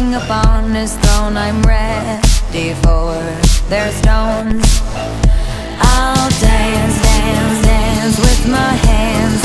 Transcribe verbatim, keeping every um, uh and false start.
king upon his throne. I'm ready for their stones. I'll dance, dance, dance with my hands